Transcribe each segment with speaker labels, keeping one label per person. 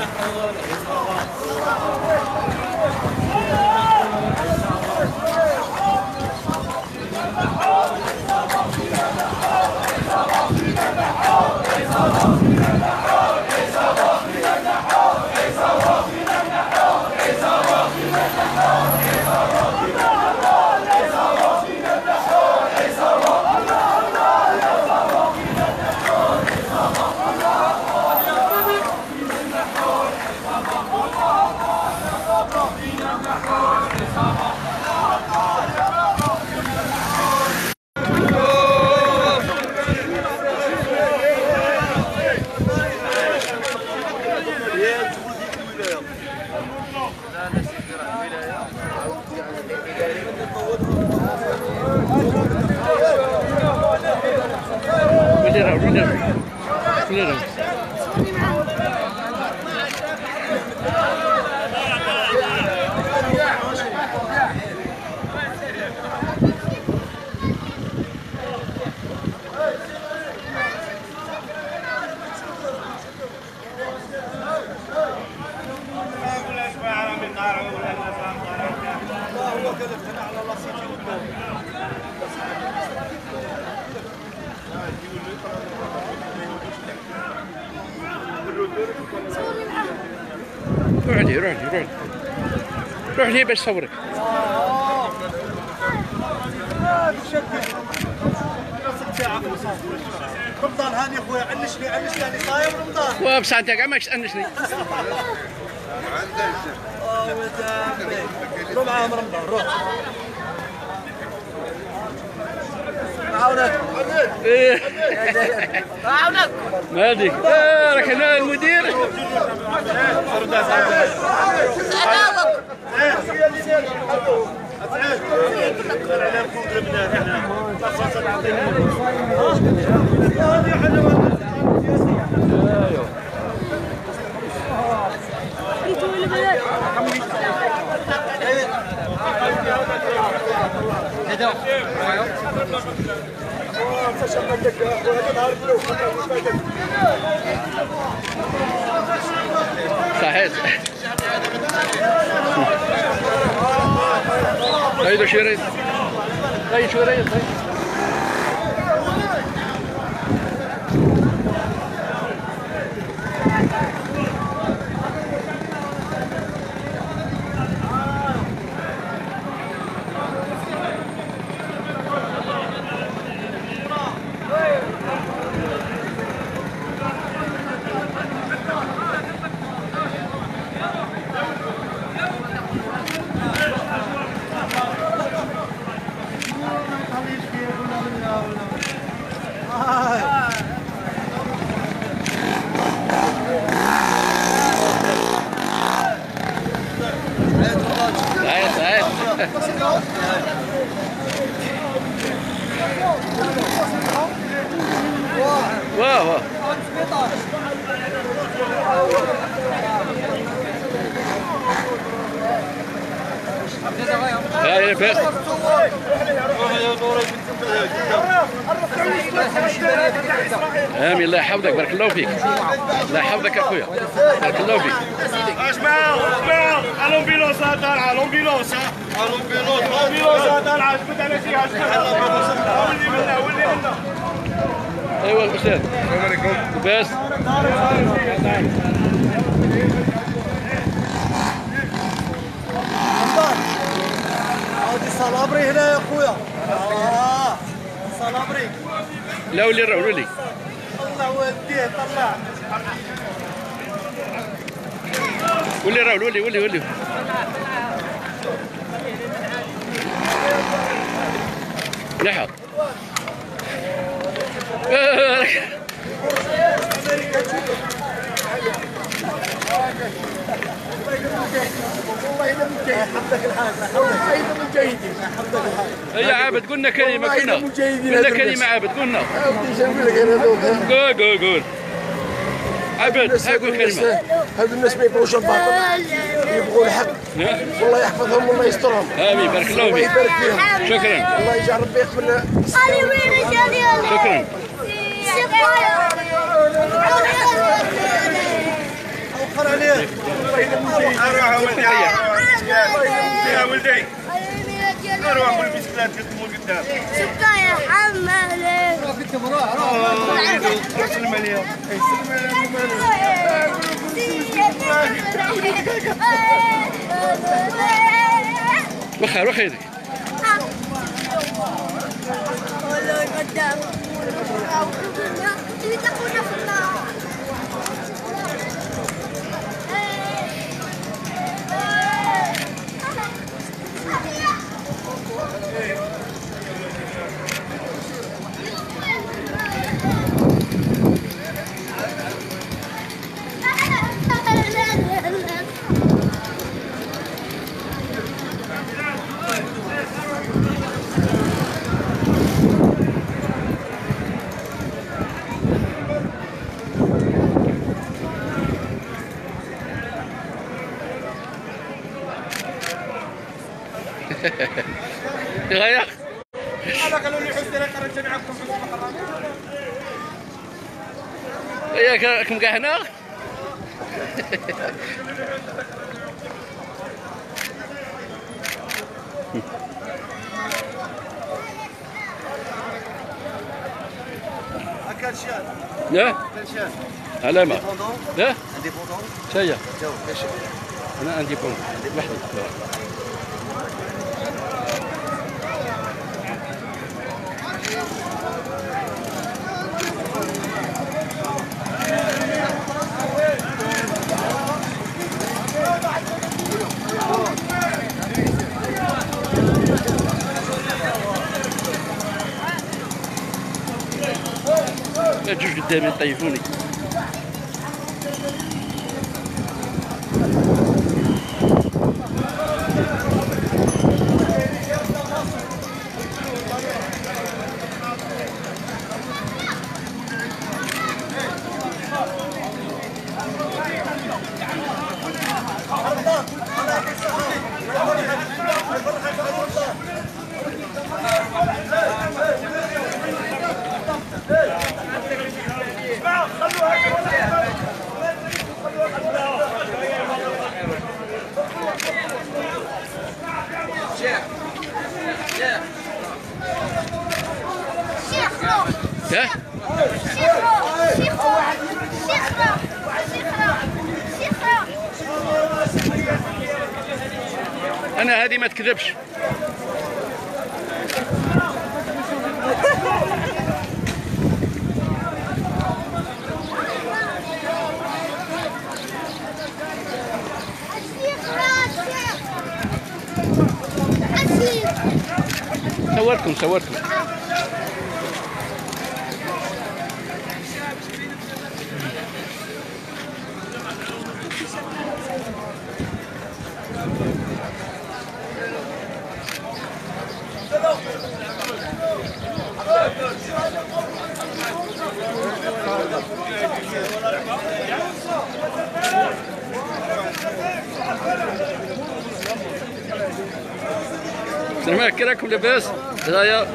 Speaker 1: روح لي باش صورك.
Speaker 2: رمضان هاني اخويا عنشني انا صايم رمضان.
Speaker 1: بصح انت كاع ماكش تأنشني.
Speaker 2: روح معاهم رمضان روح. عاونك. عاونك.
Speaker 1: مالك؟ راك انا المدير. صحيح. هيدا شريط. هاي شريط. واو هاي فين امين الله يحفظك بارك الله فيك الله يحفظك اخويا بارك الله فيك
Speaker 3: اسمعوا الامبيلونس طالعه الامبيلونس طالعه جبد على شيء ولي منا
Speaker 1: ايوا الاستاذ السلام عليكم لاباس
Speaker 2: هادي صلابري هنا يا خويا صلابري
Speaker 1: لا ولي راه ولي
Speaker 2: الله وديه طلع
Speaker 1: ولي راه ولي لحظ
Speaker 2: والله اذا من جيد حفظك الحاج والله اذا من جيدين حفظك الحاج
Speaker 1: يا عابد قلنا كلمه قلنا كلمه عابد قلنا قول عابد قول كلمه
Speaker 2: هذو الناس ما يبغوش الباطل يبغوا الحق والله يحفظهم والله يسترهم
Speaker 1: امين بارك الله فيك
Speaker 2: يبارك فيهم
Speaker 1: شكرا
Speaker 2: الله يجعل ربي يقبل
Speaker 1: شكرا
Speaker 2: وخر عليه
Speaker 3: اروح ولدي يا ولدي اروح بالبسكلات يطلبوا قدام
Speaker 4: شكرا يا حمالي
Speaker 2: كنت مروح
Speaker 3: سلم عليهم
Speaker 1: وخا روح يدك.
Speaker 4: والله قدام تكون في النار
Speaker 1: غير
Speaker 3: هذا قالوا لي حسين خرج جميعكم
Speaker 1: ياك كم كاع هنا.
Speaker 3: هكا شيال
Speaker 1: لا
Speaker 3: شيال
Speaker 1: علامة لا
Speaker 3: انديبوندون
Speaker 1: شاية
Speaker 3: جاو ايش
Speaker 1: أنا عندي بون وحدي. لا تجوج قدامي طيفوني. ها؟ أنا هذه ما تكذبش. صورتكم. السلام عليكم، كي راكم لاباس؟ هدايا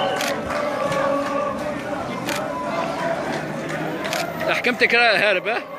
Speaker 1: احكمتك راه هارب.